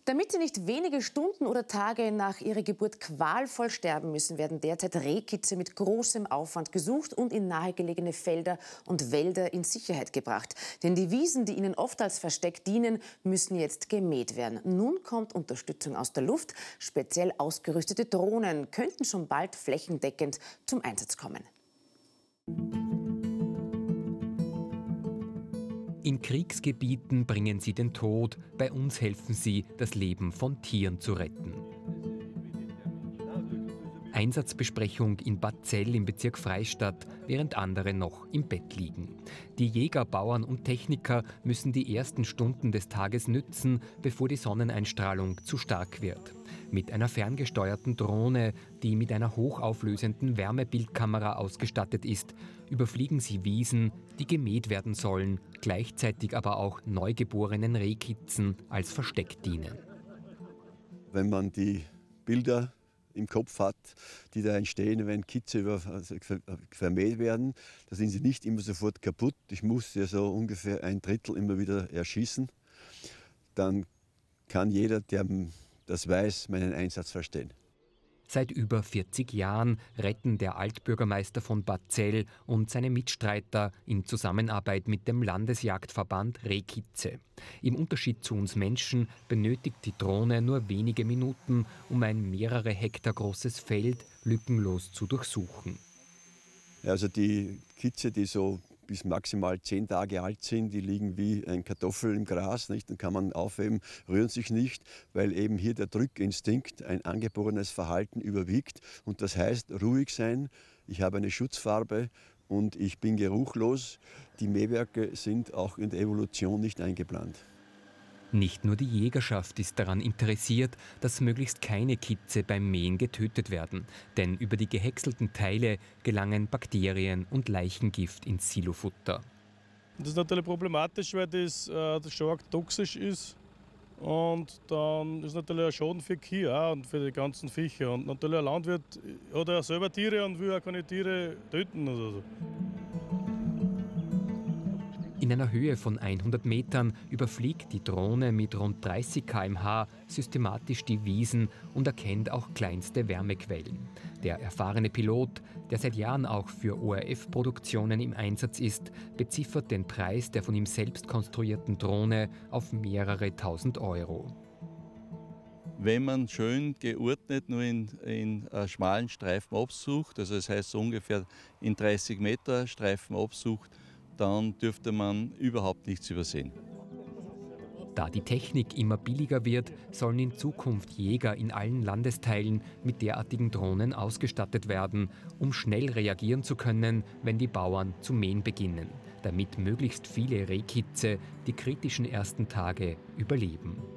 Damit sie nicht wenige Stunden oder Tage nach ihrer Geburt qualvoll sterben müssen, werden derzeit Rehkitze mit großem Aufwand gesucht und in nahegelegene Felder und Wälder in Sicherheit gebracht. Denn die Wiesen, die ihnen oft als Versteck dienen, müssen jetzt gemäht werden. Nun kommt Unterstützung aus der Luft. Speziell ausgerüstete Drohnen könnten schon bald flächendeckend zum Einsatz kommen. In Kriegsgebieten bringen sie den Tod, bei uns helfen sie, das Leben von Tieren zu retten. Einsatzbesprechung in Bad Zell im Bezirk Freistadt, während andere noch im Bett liegen. Die Jäger, Bauern und Techniker müssen die ersten Stunden des Tages nützen, bevor die Sonneneinstrahlung zu stark wird. Mit einer ferngesteuerten Drohne, die mit einer hochauflösenden Wärmebildkamera ausgestattet ist, überfliegen sie Wiesen, die gemäht werden sollen, gleichzeitig aber auch neugeborenen Rehkitzen als Versteck dienen. Wenn man die Bilder im Kopf hat, die da entstehen, wenn Kitze vermäht werden, da sind sie nicht immer sofort kaputt. Ich muss ja so ungefähr 1/3 immer wieder erschießen. Dann kann jeder, der das weiß, meinen Einsatz verstehen. Seit über 40 Jahren retten der Altbürgermeister von Bad Zell und seine Mitstreiter in Zusammenarbeit mit dem Landesjagdverband Rehkitze. Im Unterschied zu uns Menschen benötigt die Drohne nur wenige Minuten, um ein mehrere Hektar großes Feld lückenlos zu durchsuchen. Also die Kitze, die so bis maximal 10 Tage alt sind, die liegen wie ein Kartoffel im Gras, nicht? Dann kann man aufheben, rühren sich nicht, weil eben hier der Drückinstinkt, ein angeborenes Verhalten überwiegt. Und das heißt, ruhig sein, ich habe eine Schutzfarbe und ich bin geruchlos. Die Mähwerke sind auch in der Evolution nicht eingeplant. Nicht nur die Jägerschaft ist daran interessiert, dass möglichst keine Kitze beim Mähen getötet werden. Denn über die gehäckselten Teile gelangen Bakterien und Leichengift ins Silofutter. Das ist natürlich problematisch, weil das stark toxisch ist. Und dann ist natürlich ein Schaden für die Kühe und für die ganzen Viecher. Und natürlich ein Landwirt hat ja selber Tiere und will auch keine Tiere töten. Oder so. In einer Höhe von 100 Metern überfliegt die Drohne mit rund 30 km/h systematisch die Wiesen und erkennt auch kleinste Wärmequellen. Der erfahrene Pilot, der seit Jahren auch für ORF-Produktionen im Einsatz ist, beziffert den Preis der von ihm selbst konstruierten Drohne auf mehrere tausend Euro. Wenn man schön geordnet nur in schmalen Streifen absucht, also das heißt so ungefähr in 30 Meter Streifen absucht, dann dürfte man überhaupt nichts übersehen. Da die Technik immer billiger wird, sollen in Zukunft Jäger in allen Landesteilen mit derartigen Drohnen ausgestattet werden, um schnell reagieren zu können, wenn die Bauern zu mähen beginnen, damit möglichst viele Rehkitze die kritischen ersten Tage überleben.